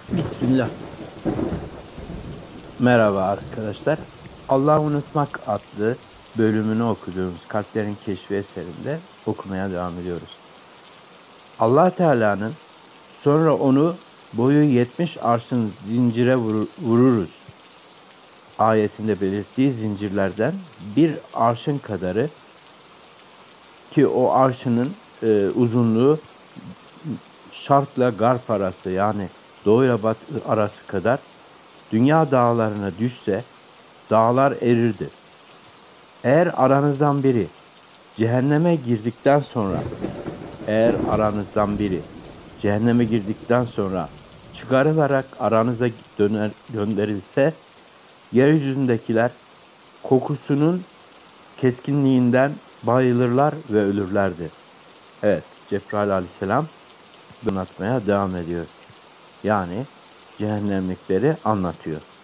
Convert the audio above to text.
Bismillah. Merhaba arkadaşlar. Allah'ı Unutmak adlı bölümünü okuduğumuz Kalplerin Keşfi eserinde okumaya devam ediyoruz. Allah Teala'nın sonra onu boyu 70 arşın zincire vururuz ayetinde belirttiği zincirlerden bir arşın kadarı, ki o arşının uzunluğu şarkla garp arası, yani doğuyla batı arası kadar dünya dağlarına düşse dağlar erirdi. Eğer aranızdan biri cehenneme girdikten sonra eğer aranızdan biri cehenneme girdikten sonra çıkarıvererek aranıza gönderilse, yeryüzündekiler kokusunun keskinliğinden bayılırlar ve ölürlerdi. Evet, Cebrail aleyhisselam anlatmaya devam ediyor. Yani cehennemlikleri anlatıyor.